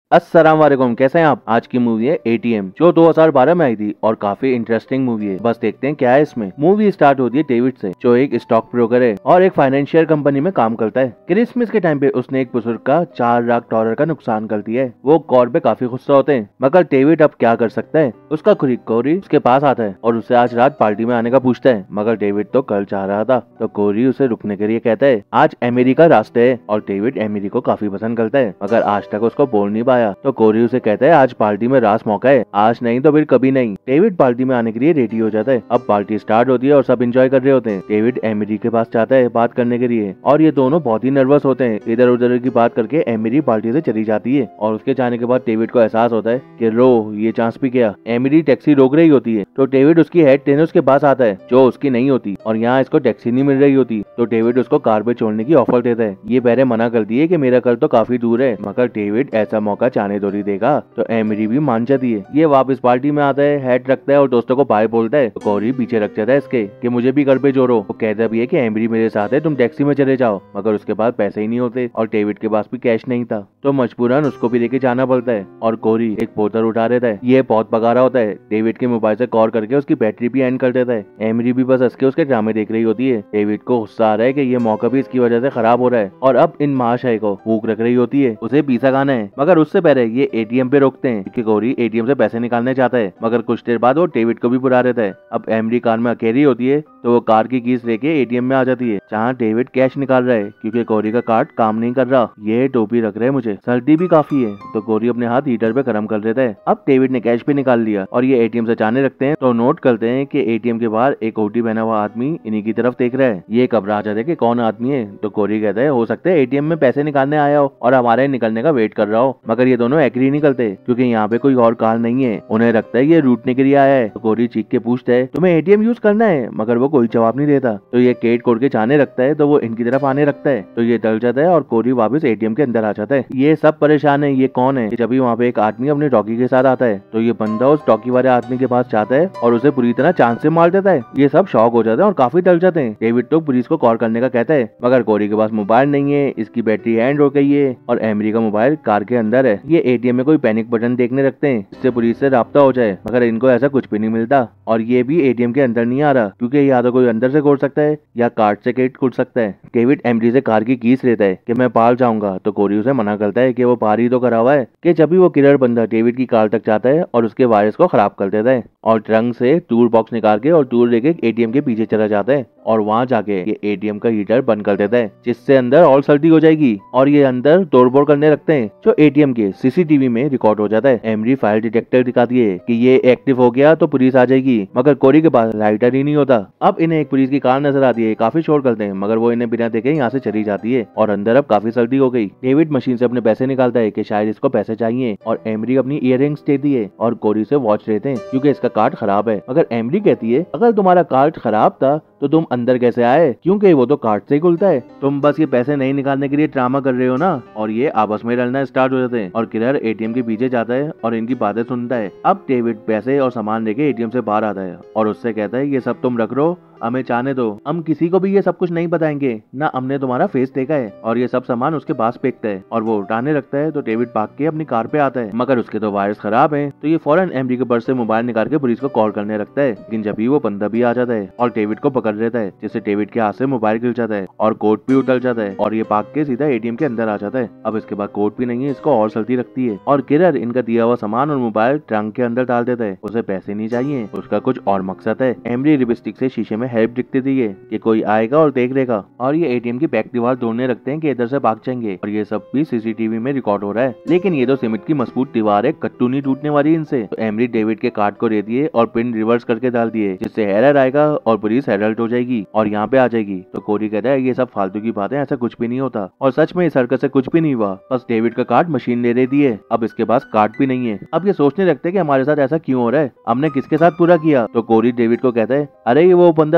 अस्सलाम वालेकुम, कैसे हैं आप। आज की मूवी है एटीएम जो 2012 में आई थी और काफी इंटरेस्टिंग मूवी है। बस देखते हैं क्या है इसमें। मूवी स्टार्ट होती है डेविड से, जो एक स्टॉक ब्रोकर है और एक फाइनेंशियल कंपनी में काम करता है। क्रिसमस के टाइम पे उसने एक बुजुर्ग का $4 लाख का नुकसान कर दिया है। वो कॉर पे काफी गुस्सा होते हैं, मगर डेविड अब क्या कर सकता है। उसका कोरी उसके पास आता है और उससे आज रात पार्टी में आने का पूछता है, मगर डेविड तो कल चाह रहा था। तो कोरी उसे रुकने के लिए कहता है आज एमिली का रास्ते है, और डेविड एमिली को काफी पसंद करता है, मगर आज तक उसको बोल नहीं पाया। तो कोरी उसे कहता है आज पार्टी में रास मौका है, आज नहीं तो फिर कभी नहीं। डेविड पार्टी में आने के लिए रेडी हो जाता है। अब पार्टी स्टार्ट होती है और सब एंजॉय कर रहे होते हैं। डेविड एमिली के पास जाता है बात करने के लिए, और ये दोनों बहुत ही नर्वस होते हैं। इधर उधर की बात करके एमिली पार्टी से चली जाती है, और उसके जाने के बाद डेविड को एहसास होता है कि ये चांस भी गया। एमिली टैक्सी रोक रही होती है, तो डेविड उसकी हेड टेन उसके पास आता है जो उसकी नहीं होती, और यहाँ इसको टैक्सी नहीं मिल रही होती। तो डेविड उसको कार पे छोड़ने की ऑफर देता है। ये पहले मना करती है कि मेरा घर तो काफी दूर है, मगर डेविड ऐसा मौका चाहने तो नहीं देगा। तो एमिली भी मान जाती है। ये वापस पार्टी में आता है, हेड रखता है और दोस्तों को बाय बोलता है। तो कोरी पीछे रख जाता है इसके कि मुझे भी घर पे जोड़ो। वो कहता भी है कि एमिली मेरे साथ है, तुम टैक्सी में चले जाओ, मगर उसके पास पैसे ही नहीं होते और डेविड के पास भी कैश नहीं था। तो मजबूरन उसको भी लेके जाना पड़ता है, और कोरी एक बोतल उठा देता है। ये बहुत बगारा होता है। डेविड के मोबाइल से कॉल करके उसकी बैटरी भी एंड कर देता है। एमिली भी बस हंस के उसके ड्रामे देख रही होती है। डेविड को गुस्सा आ रहा है कि ये मौका भी इसकी वजह से खराब हो रहा है, और अब इन महाशय को भूख रख रही होती है, उसे पिज़्ज़ा खाना है। मगर उससे पहले ये एटीएम पे रोकते हैं कि कोरी एटीएम से पैसे निकालने चाहता है, मगर कुछ देर बाद वो डेविड को भी बुला देता है। अब एमिली कार में अकेली होती है, तो वो कार की कीज लेके एटीएम में आ जाती है, जहाँ डेविड कैश निकाल रहा है क्योंकि कोरी का कार्ड काम नहीं कर रहा। ये टोपी रख रहे हैं, मुझे सर्दी भी काफी है। तो कोरी अपने हाथ हीटर पे गर्म कर देता है। अब डेविड ने कैश भी निकाल लिया और ये एटीएम से जाने रखते हैं, तो नोट करते हैं कि एटीएम के बाहर एक कोटी पहना हुआ आदमी इन्हीं की तरफ देख रहा है। ये घबरा जाते हैं कि कौन आदमी है। तो कोरी कहता है हो सकता है एटीएम में पैसे निकालने आया हो और हमारे निकलने का वेट कर रहा हो, मगर ये दोनों एग्री नहीं करते क्योंकि यहाँ पे कोई और कार नहीं है। उन्हें लगता है ये लूटने के लिए आया है। तो कोरी चीख के पूछता है तुम्हें एटीएम यूज करना है, मगर वो कोई जवाब नहीं देता। तो ये गेट खोल के जाने लगता है, तो वो इनकी तरफ आने लगता है। तो ये डर जाता है और कोरी वापस एटीएम के अंदर आ जाता है। ये सब परेशान है, ये कौन है। जब वहाँ पे एक आदमी अपने डॉगी के साथ आता है, तो ये बंदा उस डॉगी वाले आदमी के पास जाता है और उसे पूरी तरह चांद से मार देता है। ये सब शॉक हो जाते हैं और काफी डर जाते हैं। डेविड तो पुलिस को कॉल करने का कहता है, मगर कोरी के पास मोबाइल नहीं है, इसकी बैटरी एंड हो गई है और एमिली का मोबाइल कार के अंदर है। ये एटीएम में कोई पैनिक बटन देखने रखते हैं जिससे पुलिस से राब्ता हो जाए, मगर इनको ऐसा कुछ भी नहीं मिलता। और ये भी एटीएम के अंदर नहीं आ रहा क्योंकि या तो कोई अंदर से खोल सकता है या कार्ड से गेट खुल सकता है। डेविड एमिली से कार की कीज लेता है कि मैं बाहर जाऊंगा, तो कोरी उसे मना करता है कि वो बाहर ही तो करा हुआ है। कि जब भी वो किलर बंदा डेविड की कार तक जाता है और उसके वायरस को खराब कर देता है, और ट्रंक से टूल बॉक्स निकाल के और टूल लेके एटीएम के पीछे चला जाता है, और वहाँ जाके ये एटीएम का हीटर बंद कर देता है, जिससे अंदर और सर्दी हो जाएगी। और ये अंदर तोड़फोड़ करने लगते हैं, जो एटीएम के सीसीटीवी में रिकॉर्ड हो जाता है। एमिली फायर डिटेक्टर दिखाती है कि ये एक्टिव हो गया तो पुलिस आ जाएगी, मगर कोरी के पास लाइटर ही नहीं होता। अब इन्हें एक पुलिस की कार नजर आती है, काफी शोर करते हैं, मगर वो इन्हें बिना देखे यहाँ से चली जाती है, और अंदर अब काफी सर्दी हो गई। डेविड मशीन से अपने पैसे निकालता है कि शायद इसको पैसे चाहिए, और एमिली अपनी इयररिंग्स देती है और कोरी से वॉच लेते हैं क्योंकि इसका कार्ड खराब है। मगर एमिली कहती है अगर तुम्हारा कार्ड खराब था तो तुम अंदर कैसे आए, क्योंकि वो तो कार्ड से ही खुलता है। तुम बस ये पैसे नहीं निकालने के लिए ड्रामा कर रहे हो ना। और ये आपस में लड़ना स्टार्ट हो जाते हैं, और किलर एटीएम के पीछे जाता है और इनकी बातें सुनता है। अब डेविड पैसे और सामान लेके एटीएम से बाहर आता है और उससे कहता है ये सब तुम रख लो, हमें जाने दो, हम किसी को भी ये सब कुछ नहीं बताएंगे, ना हमने तुम्हारा फेस देखा है। और ये सब सामान उसके पास फेंकता है और वो उठाने लगता है, तो डेविड भाग के अपनी कार पे आता है, मगर उसके तो वायर्स खराब हैं। तो ये फौरन एमिली के पर्स से मोबाइल निकाल के पुलिस को कॉल करने लगता है, लेकिन जब भी वो बंदा भी आ जाता है और डेविड को पकड़ लेता है, जिससे डेविड के हाथ से मोबाइल गिर जाता है और कोट भी उतर जाता है, और ये भाग के सीधा एटीएम के अंदर आ जाता है। अब इसके बाद कोट भी नहीं है, इसको और सर्दी लगती है, और किलर इनका दिया हुआ सामान और मोबाइल ट्रंक के अंदर डाल देता है। उसे पैसे नहीं चाहिए, उसका कुछ और मकसद है। एमिली लिपस्टिक से शीशे में हेल्प दिखती थी कि कोई आएगा और देख लेगा, और ये एटीएम की बैक दीवार तोड़ने रखते हैं कि इधर से भाग जाएंगे, और ये सब भी सीसीटीवी में रिकॉर्ड हो रहा है। लेकिन ये तो सीमेंट की मजबूत दीवार है, कट्टू नहीं टूटने वाली इनसे। तो एमिली डेविड के कार्ड को दे दिए और पिन रिवर्स करके डाल दिए, जिससे एरर आएगा और पुलिस अलर्ट हो जाएगी और यहाँ पे आ जाएगी। तो कोरी कहता है ये सब फालतू की बातें, ऐसा कुछ भी नहीं होता, और सच में इस सर्कस से कुछ भी नहीं हुआ, बस डेविड का कार्ड मशीन ले रही है। अब इसके पास कार्ड भी नहीं है। अब ये सोचने लगते हैं कि हमारे साथ ऐसा क्यों हो रहा है, हमने किसके साथ पूरा किया। तो कोरी डेविड को कहता है अरे ये वो बंदा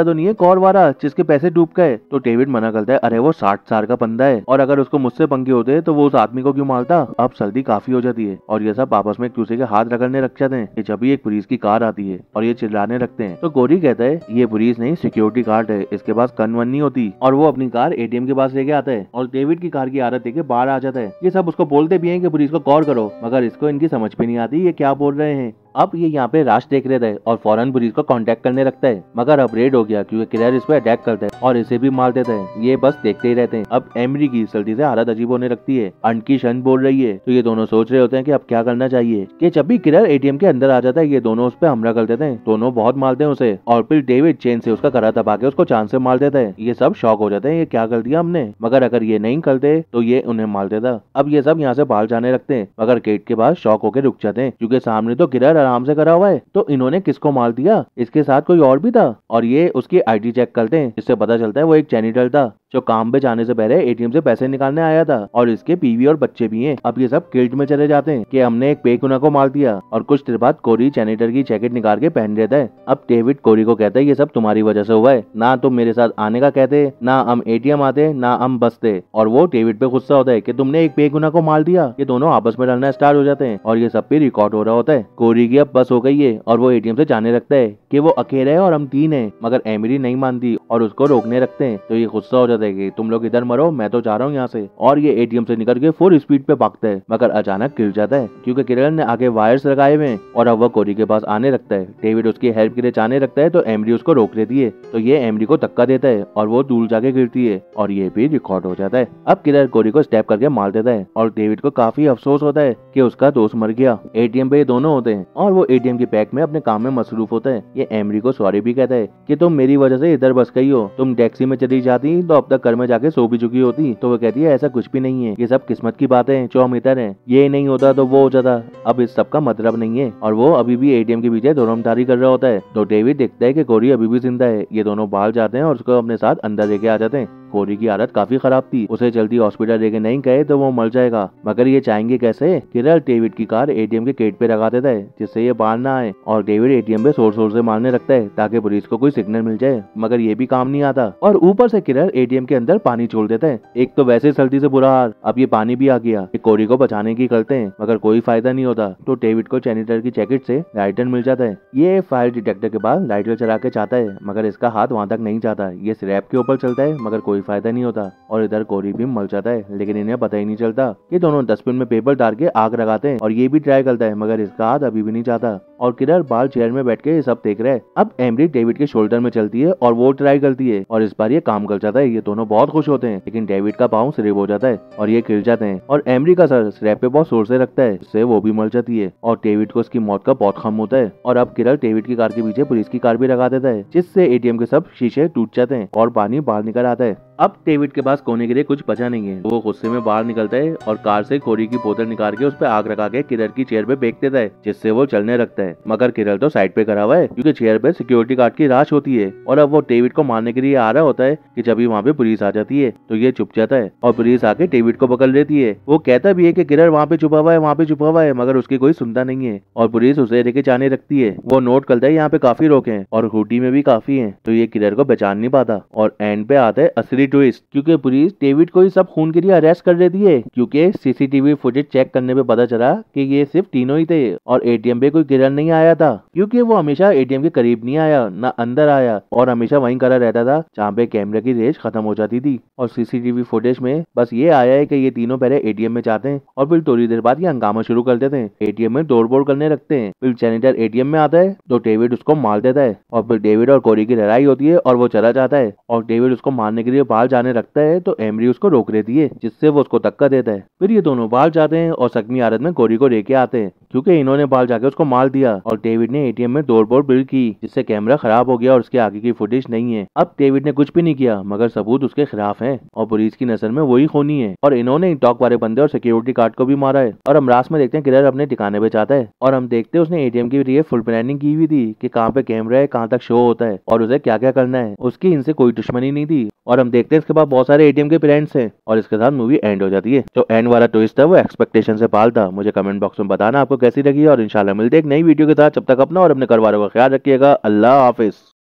बंदा तो नहीं है कौर वाला जिसके पैसे डूब गए। तो डेविड मना करता है, अरे वो 60 साल का बंदा है और अगर उसको मुझसे पंगे होते तो वो उस आदमी को क्यों मारता। अब सर्दी काफी हो जाती है और ये सब आपस में एक दूसरे के हाथ रगड़ने लग जाते हैं कि जब भी एक पुलिस की कार आती है और ये चिल्लाने लगते हैं। तो कोरी कहता है ये पुलिस नहीं सिक्योरिटी गार्ड है, इसके पास गन वन नहीं होती, और वो अपनी कार एटीएम के पास लेके आता है और डेविड की कार की आदत देके बाहर आ जाता है। ये सब उसको बोलते भी हैं कि पुलिस को कॉल करो, मगर इसको इनकी समझ में नहीं आती ये क्या बोल रहे हैं। अब ये यहाँ पे राश देख रहे थे और फौरन पुलिस को कांटेक्ट करने लगता है, मगर अब रेड हो गया क्योंकि किलर इस पे अटैक करता है और इसे भी मार देता है। ये बस देखते ही रहते हैं। अब एमरी की जल्दी से हालत अजीब होने लगती है, अंट की शन बोल रही है। तो ये दोनों सोच रहे होते हैं कि अब क्या करना चाहिए कि जब भी किलर एटीएम के अंदर आ जाता है ये दोनों उस पर हमला कर देते हैं। दोनों बहुत मारते हैं उसे और फिर डेविड चेन से उसका करा दबा के उसको चांद से मार देता है। ये सब शॉक हो जाते हैं, ये क्या कर दिया हमने, मगर अगर ये नहीं करते तो ये उन्हें मार देता। अब ये सब यहाँ से बाहर जाने लगते हैं, मगर गेट के पास शॉक होकर रुक जाते हैं क्योंकि सामने तो किलर आराम से करा हुआ है। तो इन्होंने किसको मार दिया, इसके साथ कोई और भी था। और ये उसकी आईडी चेक करते हैं जिससे पता चलता है वो एक जैनिटर था जो काम पे जाने से पहले एटीएम से पैसे निकालने आया था और इसके बीवी और बच्चे भी हैं। अब ये सब गिल्ट में चले जाते हैं कि हमने एक बेगुनाह को मार दिया और कुछ देर बाद कोरी जैनिटर की जैकेट निकाल के पहन लेता है। अब डेविड कोरी को कहता है ये सब तुम्हारी वजह से हुआ है, ना तुम मेरे साथ आने का कहते, ना हम एटीएम आते, ना हम बसते। और वो डेविड पे गुस्सा होता है कि तुमने एक बेगुनाह को मार दिया। ये दोनों आपस में लड़ना स्टार्ट हो जाते हैं और ये सब पे रिकॉर्ड हो रहा होता है। कोरी की अब बस हो गई है और वो एटीएम से जाने लगता है कि वो अकेला है और हम 3 हैं, मगर एमिली नहीं मानती और उसको रोकने रखते हैं। तो ये गुस्सा हो जाता है कि तुम लोग इधर मरो, मैं तो जा रहा हूँ यहाँ से। और ये एटीएम से निकल के फुल स्पीड पे भागता है, मगर अचानक गिर जाता है क्योंकि किरण ने आगे वायर्स लगाए हुए हैं और अब वो कोरी के पास आने लगता है। डेविड उसकी हेल्प के लिए जाने लगता है तो एमरी उसको रोक लेती है। तो ये एमरी को धक्का देता है और वो दूर जाके गिरती है और ये भी रिकॉर्ड हो जाता है। अब किरण कोरी को स्टेप करके मार देता है और डेविड को काफी अफसोस होता है कि उसका दोस्त मर गया। एटीएम पे ये दोनों होते हैं और वो एटीएम के पैक में अपने काम में मसरूफ होता है। ये एमरी को सॉरी भी कहता है कि तुम मेरी वजह से इधर बस गई हो, तुम टैक्सी में चली जाती तो अब तक घर में जाके सो भी चुकी होती। तो वो कहती है ऐसा कुछ भी नहीं है, ये सब किस्मत की बातें हैं जो हम इधर हैं, ये नहीं होता तो वो हो जाता, अब इस सब का मतलब नहीं है। और वो अभी भी एटीएम के पीछे धुरमधारी कर रहा होता है। तो डेविड देखता है कि कोरी अभी भी जिंदा है। ये दोनों बाहर जाते हैं और उसको अपने साथ अंदर लेके आ जाते हैं। कोरी की हालत काफी खराब थी, उसे जल्दी हॉस्पिटल लेके नहीं गए तो वो मर जाएगा, मगर ये चाहेंगे कैसे। किरण डेविड की कार एटीएम के गेट पे लगा देता है जिससे ये बाहर ना आए और डेविड एटीएम पे जोर जोर से मारने लगता है ताकि पुलिस को कोई सिग्नल मिल जाए, मगर ये भी काम नहीं आता। और ऊपर से किरण एटीएम के अंदर पानी छोड़ देता है। एक तो वैसे सर्दी से बुरा हाल, अब ये पानी भी आ गया। कोरी को बचाने की करते हैं मगर कोई फायदा नहीं होता। तो डेविड को जैनिटर की जैकेट से लाइटर मिल जाता है। ये फायर डिटेक्टर के बाद लाइटर चला के चाहता है, मगर इसका हाथ वहां तक नहीं जाता। ये स्लैब के ऊपर चलता है मगर कोई फायदा नहीं होता और इधर कोरी भी मर जाता है, लेकिन इन्हें पता ही नहीं चलता। ये दोनों डस्टबिन में पेपर डाल के आग लगाते हैं और ये भी ट्राई करता है, मगर इसका हाथ अभी भी नहीं जाता और किरण बाल चेयर में बैठ के ये सब देख रहे हैं। अब एमरी डेविड के शोल्डर में चलती है और वो ट्राई करती है और इस बार ये काम कर जाता है। ये दोनों बहुत खुश होते हैं, लेकिन डेविड का पाँव स्लिप हो जाता है और ये गिर जाते हैं और एमरी का सर स्लैब पे बहुत जोर से रखता है, जिससे वो भी मर जाती है और डेविड को उसकी मौत का बहुत खम होता है। और अब किरण डेविड की कार के पीछे पुलिस की कार भी लगा देता है, जिससे एटीएम के सब शीशे टूट जाते हैं और पानी बाहर निकल आता है। अब डेविड के पास कोने के लिए कुछ बचा नहीं है, वो गुस्से में बाहर निकलता है और कार से कोरी की बोतल निकाल के उस पर आग लगा के किरण की चेयर पे फेंक देता है, जिससे वो चलने लगता है। मगर किरण तो साइड पे खड़ा हुआ है क्योंकि चेयर पे सिक्योरिटी गार्ड की राश होती है और अब वो डेविड को मारने के लिए आ रहा होता है कि जब वहाँ पे पुलिस आ जाती है तो ये चुप जाता है और पुलिस आके डेविड को पकड़ लेती है। वो कहता भी है कि किरण वहाँ पे छुपा हुआ है, वहाँ पे छुपा हुआ है, मगर उसकी कोई सुनता नहीं है और पुलिस उसे लेके जाने लगती है। वो नोट करता है यहाँ पे काफी लोग हैं और हुडी में भी काफी हैं, तो ये किरण को पहचान नहीं पाता और एंड पे आता है असली ट्विस्ट, क्योंकि पुलिस डेविड को ही सब खून के लिए अरेस्ट कर लेती है क्योंकि सीसीटीवी फुटेज चेक करने पे पता चला कि ये सिर्फ तीनों ही थे और एटीएम पे कोई किरण नहीं आया था, क्योंकि वो हमेशा एटीएम के करीब नहीं आया, ना अंदर आया और हमेशा वहीं खड़ा रहता था जहाँ पे कैमरे की रेंज खत्म हो जाती थी। और सीसीटीवी फुटेज में बस ये आया है कि ये तीनों पहले एटीएम में जाते हैं और फिर थोड़ी देर बाद ये हंगामा शुरू कर देते हैं, एटीएम में तोड़फोड़ करने लगते हैं। फिर जैनिटर एटीएम में आता है तो डेविड उसको मार देता है और फिर डेविड और कोरी की लड़ाई होती है और वो चला जाता है और डेविड उसको मारने के लिए बाहर जाने लगता है तो एमरी उसको रोक लेती है, जिससे वो उसको धक्का देता है। फिर ये दोनों बाहर जाते हैं और जख्मी हालत में कोरी को लेके आते हैं क्योंकि इन्होंने बाहर जाके उसको मार दिया और डेविड ने एटीएम में तोड़फोड़ बिल्ड की, जिससे कैमरा खराब हो गया और उसके आगे की फुटेज नहीं है। अब डेविड ने कुछ भी नहीं किया मगर सबूत उसके खिलाफ है और पुलिस की नजर में वही खूनी है और इन्होंने टॉक वाले बंदे और सिक्योरिटी गार्ड को भी मारा है। और हम लास्ट में देखते हैं किरण अपने ठिकाने पे जाता है और हम देखते हैं उसने एटीएम के लिए फुल प्लानिंग की हुई थी कि कहाँ पे कैमरा है, कहाँ तक शो होता है और उसे क्या क्या करना है। उसकी इनसे कोई दुश्मनी नहीं थी और हम देखते हैं इसके बाद बहुत सारे एटीएम के प्लान्स हैं और इसके साथ मूवी एंड हो जाती है। जो एंड वाला ट्विस्ट था वो एक्सपेक्टेशन से पाल था। मुझे कमेंट बॉक्स में बताना आपको कैसी लगी और इंशाल्लाह मिलते एक नई वीडियो के साथ। जब तक अपना और अपने घर वालों का ख्याल रखिएगा। अल्लाह हाफिज।